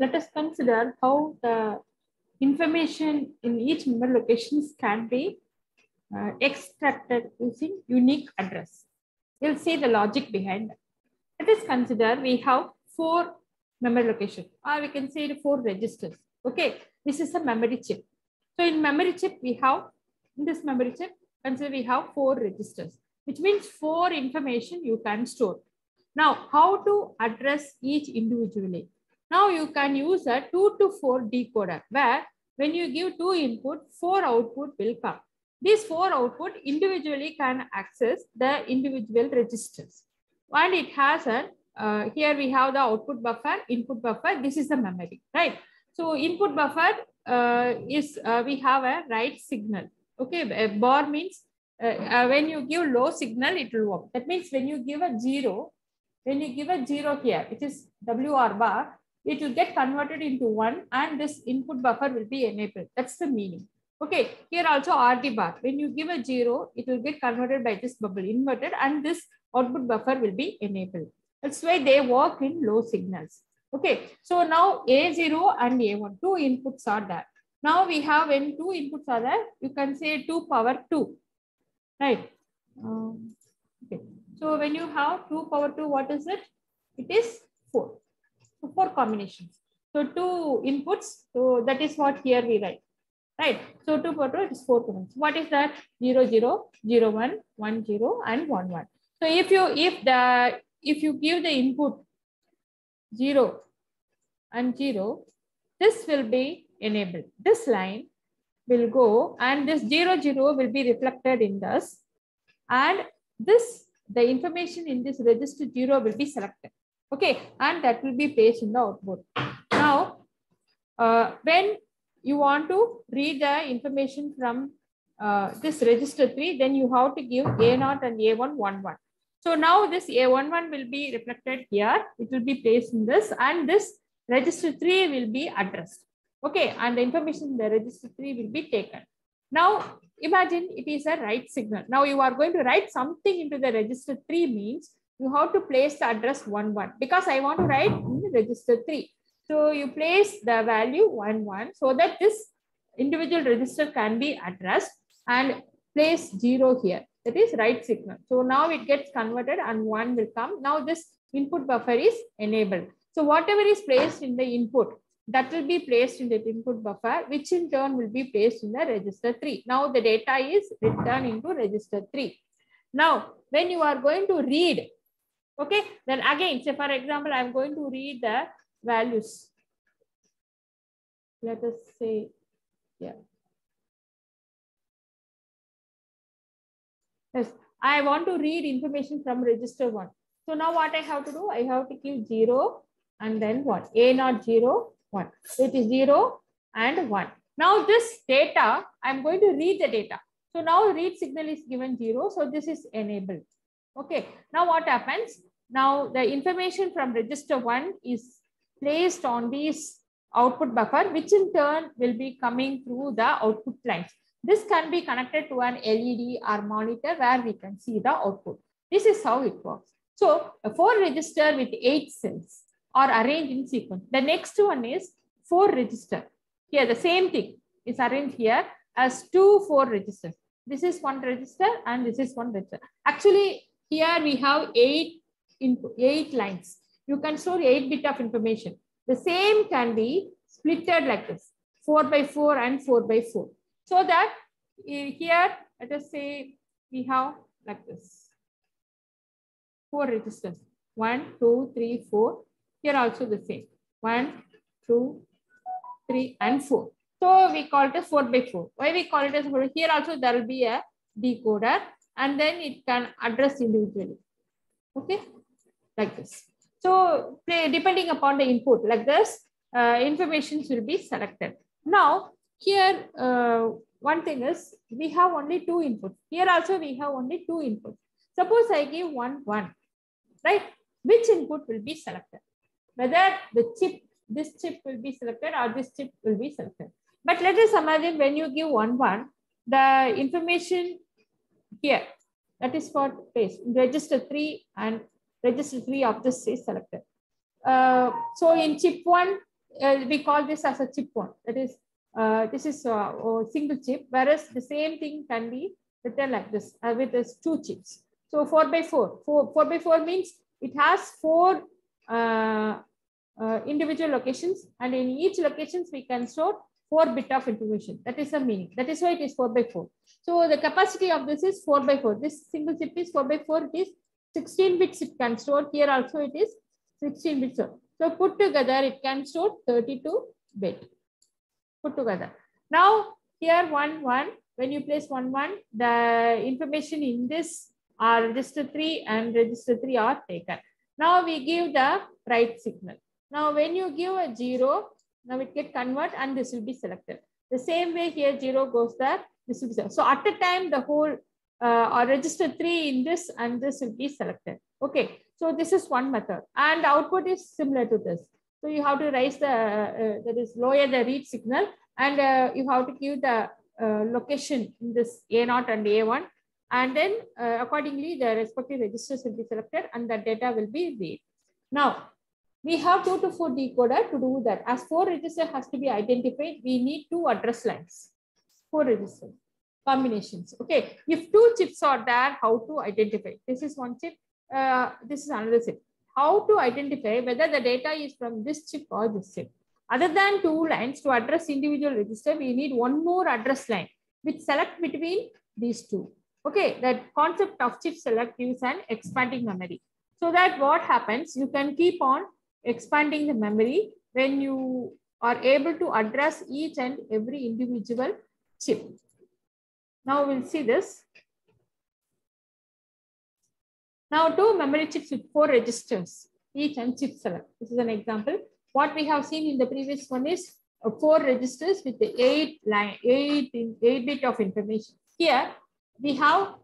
let us consider how the information in each memory locations can be extracted using unique address. We'll see the logic behind that. Let us consider we have 4 memory locations, or we can say 4 registers. Okay, this is a memory chip. So in memory chip, we have, in this memory chip, consider we have 4 registers, which means 4 information you can store. Now, how to address each individually? Now you can use a 2 to 4 decoder, where when you give 2 input, 4 output will come. These 4 output individually can access the individual registers. And it has a, here we have the output buffer, input buffer, this is the memory, right? So input buffer we have a write signal. Okay, a bar means when you give low signal, it will work. That means when you give a 0, when you give a 0 here, which is WR bar, it will get converted into 1 and this input buffer will be enabled. That's the meaning. Okay, here also RD bar. When you give a 0, it will get converted by this bubble inverted and this output buffer will be enabled. That's why they work in low signals. Okay, so now A0 and A1, 2 inputs are there. Now we have, when 2 inputs are there, you can say 2 power 2, right? Okay. So when you have 2 power 2, what is it? It is 4. So 4 combinations. So 2 inputs. So that is what here we write, right? So 2 power 2, it is 4 combinations. What is that? 0, 0, 0, 1, 1, 0, and 1, 1. So if you give the input 0 and 0, this will be enabled. This line will go and this 0, 0 will be reflected in this, and this, the information in this register 0 will be selected. Okay, and that will be placed in the output. Now, when you want to read the information from this register 3, then you have to give A0 and A1 1 1. So now this A11 will be reflected here. It will be placed in this, and this register 3 will be addressed. Okay, and the information in the register 3 will be taken. Now imagine it is a write signal. Now you are going to write something into the register 3 means you have to place the address 1 1 because I want to write in the register 3. So you place the value 1 1 so that this individual register can be addressed, and place 0 here. That is write signal. So now it gets converted and 1 will come. Now this input buffer is enabled. So whatever is placed in the input, that will be placed in the input buffer, which in turn will be placed in the register 3. Now the data is returned into register 3. Now, when you are going to read, okay, then again, say for example, I am going to read the values. Let us say, yeah. Yes, I want to read information from register 1. So now what I have to do, I have to give 0 and then 1. A0 0 1. So it is 0 and 1. Now this data, I'm going to read the data. So now read signal is given 0. So this is enabled. Okay. Now what happens? Now the information from register 1 is placed on this output buffer, which in turn will be coming through the output lines. This can be connected to an LED or monitor where we can see the output. This is how it works. So a 4 register with 8 cells are arranged in sequence. The next one is 4 register. Here the same thing is arranged here as 2 4 registers. This is 1 register and this is 1 register. Actually, here we have 8 lines. You can store 8 bit of information. The same can be splitted like this, 4 by 4 and 4 by 4. So that here, let us say we have like this, 4 registers, 1, 2, 3, 4. Here also the same, 1, 2, 3, and 4. So we call it as 4 by 4. Why we call it as 4? Here also there will be a decoder, and then it can address individually. Okay, like this. So depending upon the input, like this, information will be selected. Now, here, one thing is we have only 2 inputs. Here also we have only 2 inputs. Suppose I give 1, 1, right? Which input will be selected? Whether the chip, this chip will be selected or this chip will be selected. But let us imagine when you give 1, 1, the information here, that is for place, register 3 and register 3 of this is selected. So in chip 1, we call this as a chip one. That is, this is a single chip, whereas the same thing can be written like this with this 2 chips. So 4 by 4. 4 by 4 means it has 4 individual locations, and in each locations we can store 4 bit of information. That is the meaning. That is why it is 4 by 4. So the capacity of this is 4 by 4. This single chip is 4 by 4. It is 16 bits it can store. Here also it is 16 bits. So put together it can store 32 bit. Put together. Now here 1 1. When you place 1 1, the information in this are register 3 and register 3 are taken. Now we give the write signal. Now when you give a 0, now it get convert and this will be selected. The same way here 0 goes there. This will be selected. So at a time the whole or register 3 in this and this will be selected. Okay. So this is one method, and output is similar to this. So you have to raise the that is lower the read signal, and you have to give the location in this A0 and A1, and then accordingly the respective registers will be selected and the data will be read. Now we have 2 to 4 decoder to do that. As 4 register has to be identified, we need 2 address lines, 4 registers combinations. Okay, if 2 chips are there, how to identify? This is one chip. This is another chip. How to identify whether the data is from this chip or this chip? Other than 2 lines to address individual register, we need one more address line which select between these 2. Okay, that concept of chip select gives an expanding memory. So that what happens, you can keep on expanding the memory when you are able to address each and every individual chip. Now we'll see this. Now 2 memory chips with 4 registers, each and chip select. This is an example. What we have seen in the previous one is 4 registers with the 8 bit of information. Here we have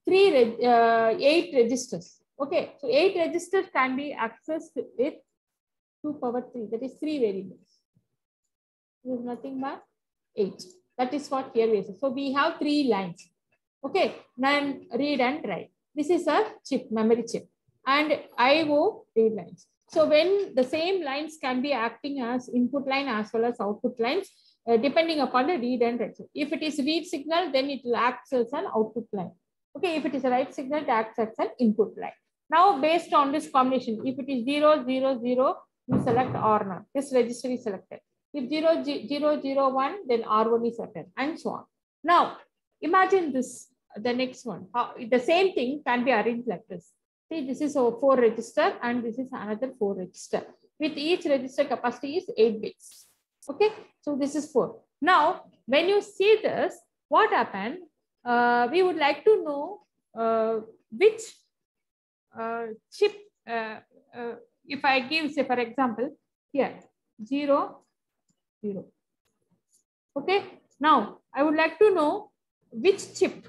8 registers. Okay, so 8 registers can be accessed with 2 power 3. That is 3 variables. There is nothing but 8. That is what here we say. So we have 3 lines. Okay, then read and write. This is a chip, memory chip, and IO read lines. So when the same lines can be acting as input line as well as output lines, depending upon the read and write. If it is read signal, then it will act as an output line. Okay, if it is a write signal, it acts as an input line. Now, based on this combination, if it is 0, 0, 0, you select R0. This register is selected. If 0, 0, 0, 1, then R1 is selected, and so on. Now, imagine this. The next one, the same thing can be arranged like this. See, this is a 4 register and this is another 4 register. With each register capacity is 8 bits. Okay, so this is 4. Now, when you see this, what happened? We would like to know which chip, if I give, say, for example, here, 0, 0. Okay, now I would like to know which chip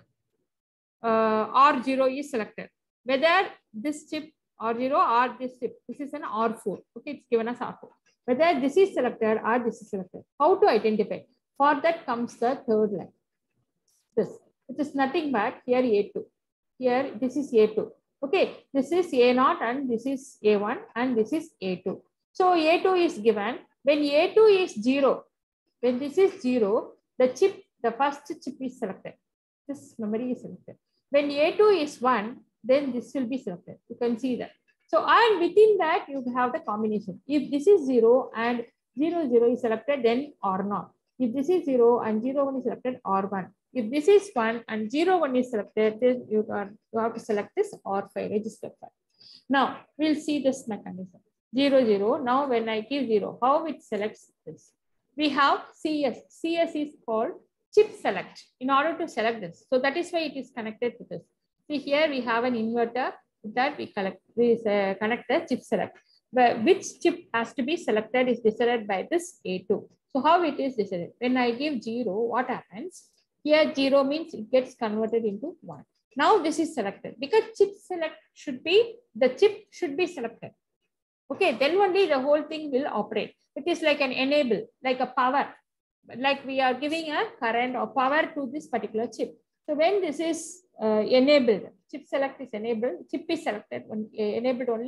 R0 is selected, whether this chip R0 or this chip. This is an R4. Okay, it's given as R4. Whether this is selected or this is selected. How to identify? For that comes the third line. This. It is nothing but here A2. Here this is A2. Okay, this is A0 and this is A1 and this is A2. So A2 is given. When A2 is 0, when this is 0, the chip, the first chip is selected. This memory is selected. When A2 is 1, then this will be selected. You can see that. So, and within that, you have the combination. If this is 0 and 0, 0 is selected, then R0. If this is 0 and 0, 1 is selected, R1. If this is 1 and 0, 1 is selected, then you have to select this R5, register 5. Now, we'll see this mechanism. 0, 0. Now, when I give 0, how it selects this? We have CS. CS is called chip select in order to select this. So that is why it is connected to this. See, here we have an inverter that we connect the chip select. But which chip has to be selected is decided by this A2. So how it is decided? When I give 0, what happens? Here 0 means it gets converted into 1. Now this is selected because chip select should be, the chip should be selected. Okay, then only the whole thing will operate. It is like an enable, like a power. Like we are giving a current or power to this particular chip. So when this is enabled, chip select is enabled, chip is selected, enabled only,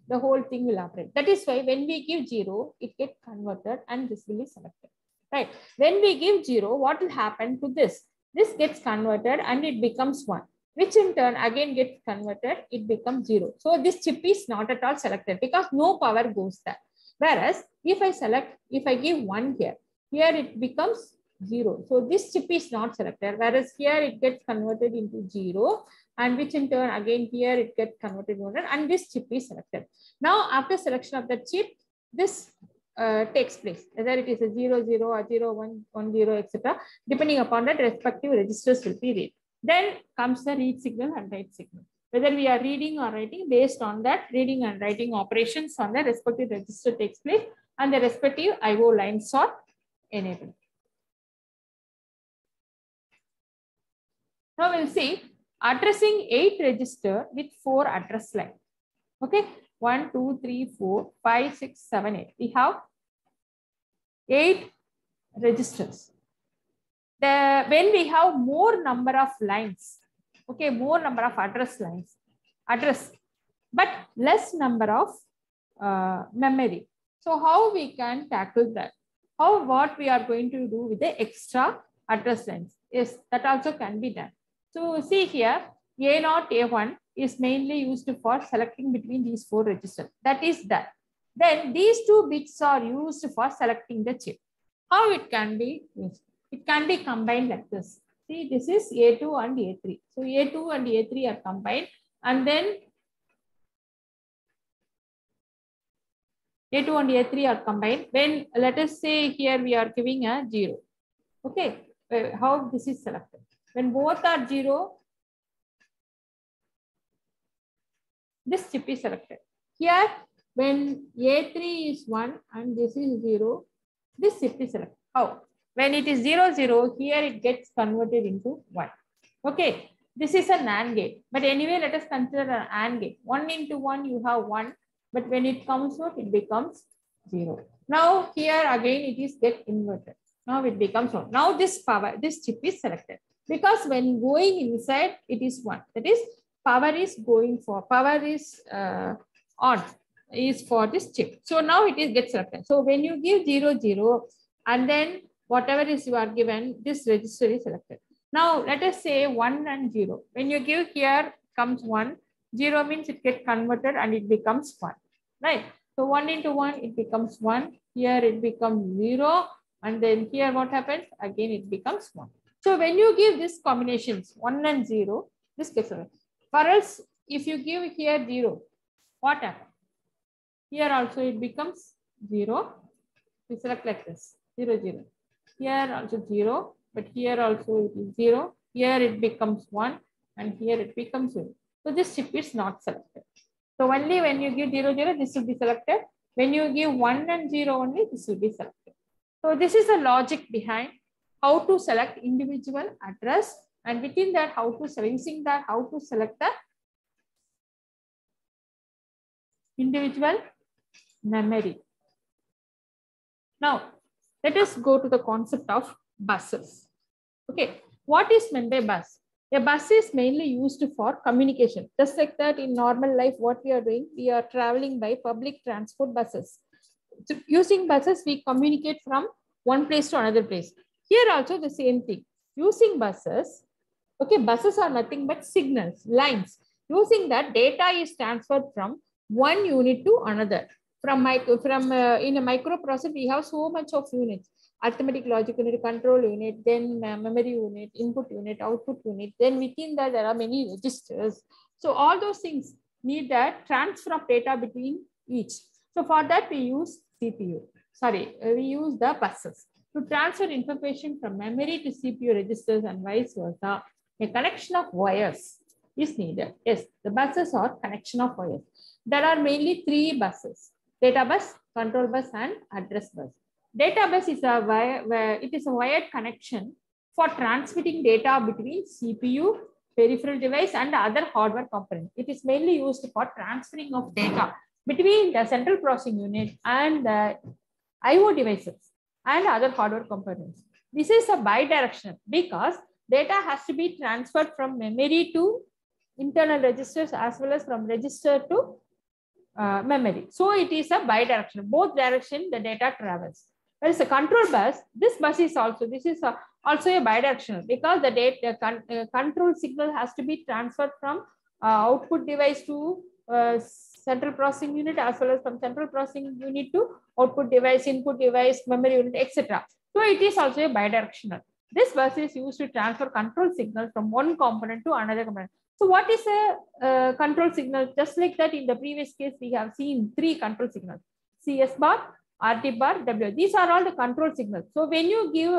the whole thing will operate. That is why when we give 0, it gets converted and this will be selected, right? When we give 0, what will happen to this? This gets converted and it becomes 1, which in turn again gets converted, it becomes 0. So this chip is not at all selected because no power goes there. Whereas if I give 1 here it becomes 0. So this chip is not selected, whereas here it gets converted into 0, and which in turn again here it gets converted into 1, and this chip is selected. Now after selection of the chip, this takes place, whether it is a 0, 0 or 0, 1, 1, 0, etc. Depending upon that, respective registers will be read. Then comes the read signal and write signal. Whether we are reading or writing, based on that, reading and writing operations on the respective register takes place, and the respective IO lines are enabled. Now we'll see addressing 8 register with 4 address line. Okay, 1, 2, 3, 4, 5, 6, 7, 8. We have 8 registers. When we have more number of lines, okay, more number of address lines, but less number of memory. So how we can tackle that? What we are going to do with the extra address lines? Yes, that also can be done. So see here, A0, A1 is mainly used for selecting between these 4 registers. That is that. Then these 2 bits are used for selecting the chip. How it can be used? It can be combined like this. See, this is A2 and A3. So A2 and A3 are combined, and then A2 and A3 are combined. When let us say here we are giving a 0. Okay, how this is selected? When both are 0, this chip is selected. Here, when A3 is 1 and this is 0, this chip is selected. How? When it is 0, 0, here it gets converted into 1. Okay, this is a NAND gate. But anyway, let us consider an AND gate. 1 into 1, you have 1. But when it comes out, it becomes 0. Now, here again, it is get inverted. Now it becomes 1. Now this chip is selected. Because when going inside, it is 1. That is, power is on is for this chip. So now it is get selected. So when you give 0, 0, and then whatever is you are given, this register is selected. Now let us say 1 and 0. When you give here comes 1, 0 means it gets converted and it becomes 1. Right? So 1 into 1, it becomes 1. Here it becomes 0. And then here what happens? Again, it becomes 1. So when you give these combinations 1 and 0, this gets selected. For else, if you give here 0, what happens? Here also it becomes 0. We select like this, 0, 0. Here also 0, but here also it is 0. Here it becomes 1, and here it becomes 0. So this chip is not selected. So only when you give 0, 0, this will be selected. When you give 1 and 0 only, this will be selected. So this is the logic behind how to select individual address, and within that, how to select the individual memory. Now, let us go to the concept of buses. Okay, what is meant by bus? A bus is mainly used for communication. Just like that in normal life, what we are doing, we are traveling by public transport buses. So using buses, we communicate from one place to another place. Here also the same thing. Using buses, okay, buses are nothing but signals, lines. Using that, data is transferred from one unit to another. In a microprocessor, we have so much of units: arithmetic, logic unit, control unit, then memory unit, input unit, output unit. Then within that, there are many registers. So all those things need that transfer of data between each. So for that, we use CPU. We use the buses. To transfer information from memory to CPU registers and vice versa, a connection of wires is needed. Yes, the buses are connection of wires. There are mainly 3 buses: data bus, control bus, and address bus. Data bus is a wired connection for transmitting data between CPU, peripheral device, and other hardware components. It is mainly used for transferring of data between the central processing unit and the IO devices and other hardware components. This is a bidirectional because data has to be transferred from memory to internal registers as well as from register to memory. So it is a bidirectional, both direction the data travels. Whereas a control bus, this bus is also, this is also a bidirectional, because the data control signal has to be transferred from output device to central processing unit, as well as from central processing unit to output device, input device, memory unit, etc. So it is also a bidirectional. This bus is used to transfer control signal from one component to another component. So what is a control signal? Just like that in the previous case, we have seen 3 control signals: CS bar, RT bar, W. These are all the control signals. So when you give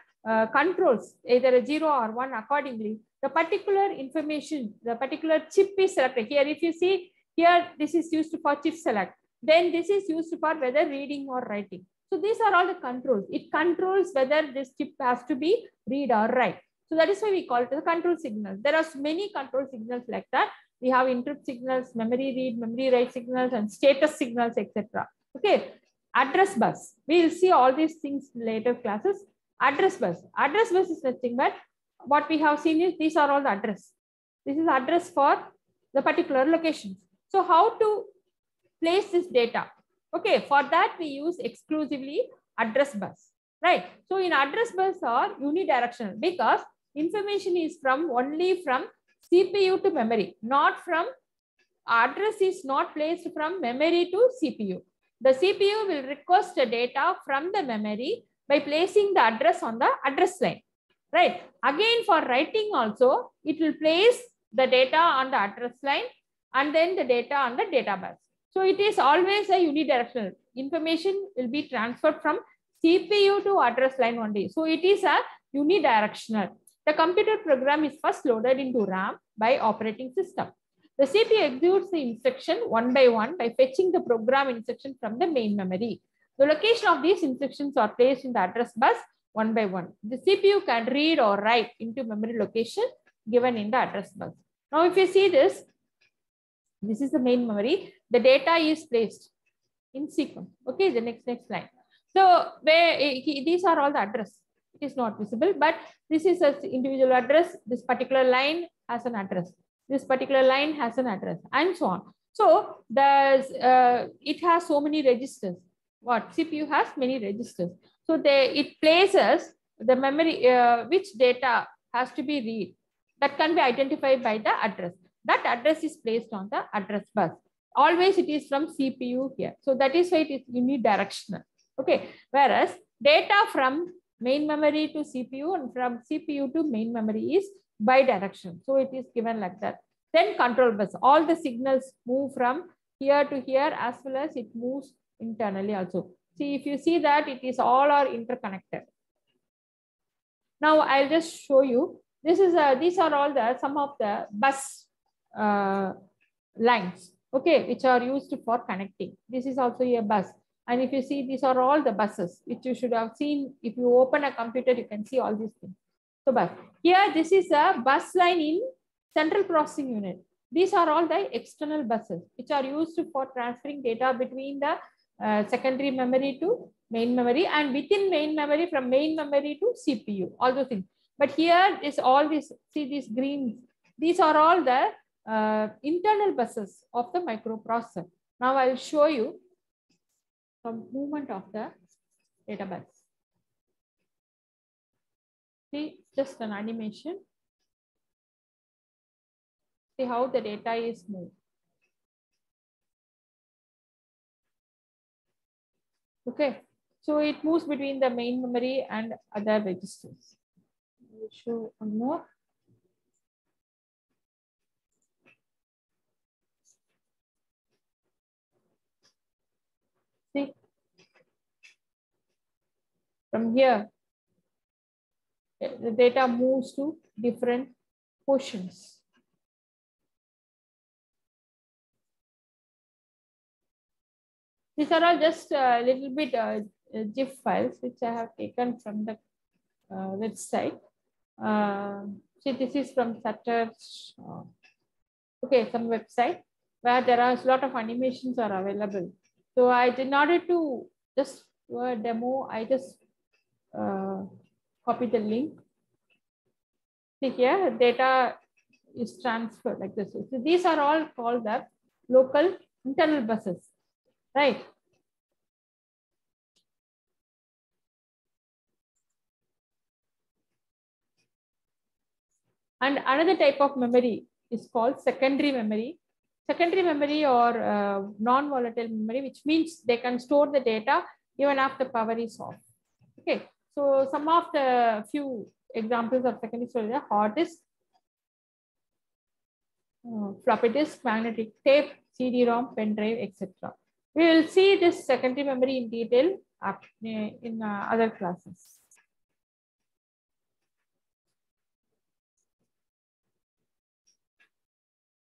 controls, either a 0 or 1 accordingly, the particular information, the particular chip is selected. Here, if you see here, this is used for chip select. Then this is used for whether reading or writing. So these are all the controls. It controls whether this chip has to be read or write. So that is why we call it the control signals. There are many control signals like that. We have interrupt signals, memory read, memory write signals, and status signals, etc. Okay. Address bus. We will see all these things in later classes. Address bus. Address bus is nothing but what we have seen is these are all the address. This is address for the particular locations. So how to place this data? Okay, for that we use exclusively address bus, right? So in address bus are unidirectional, because information is only from CPU to memory, not from address is not placed from memory to CPU. The CPU will request the data from the memory by placing the address on the address line, right? Again, for writing also, it will place the data on the address line and then the data on the data bus. So it is always a unidirectional. Information will be transferred from CPU to address line only. So it is a unidirectional. The computer program is first loaded into RAM by operating system. The CPU executes the instruction one by one by fetching the program instruction from the main memory. The location of these instructions are placed in the address bus one by one. The CPU can read or write into memory location given in the address bus. Now, if you see this is the main memory. The data is placed in sequence. Okay, the next line. So where these are all the address. It is not visible, but this is an individual address. This particular line has an address. This particular line has an address, and so on. So it has so many registers. What CPU has many registers. So it places the memory which data has to be read. That can be identified by the address. That address is placed on the address bus. Always it is from CPU here. So that is why it is unidirectional. Okay. Whereas data from main memory to CPU and from CPU to main memory is bidirectional. So it is given like that. Then control bus. All the signals move from here to here, as well as it moves internally also. See, if you see that it is all are interconnected. Now I'll just show you. These are all some of the bus lines, okay, which are used for connecting. This is also a bus. And if you see, these are all the buses, which you should have seen. If you open a computer, you can see all these things. So bus. Here, this is a bus line in central processing unit. These are all the external buses, which are used for transferring data between the secondary memory to main memory, and within main memory, from main memory to CPU, all those things. But here is all this, see these green, these are all the internal buses of the microprocessor. Now I'll show you some movement of the data bus. See, just an animation. See how the data is moved. Okay, so it moves between the main memory and other registers. I'll show one more. See, from here, the data moves to different portions. These are all just a little bit GIF files, which I have taken from the website. See, this is from Satter's, okay, some website where there are a lot of animations are available. So in order to just do a demo, I just copy the link. See here, data is transferred like this. So these are all called the local internal buses, right? And another type of memory is called secondary memory. Secondary memory or non-volatile memory, which means they can store the data even after power is off. Okay, so some of the few examples of secondary storage are hard disk, floppy disk, magnetic tape, CD-ROM, pen drive, etc. We will see this secondary memory in detail in other classes.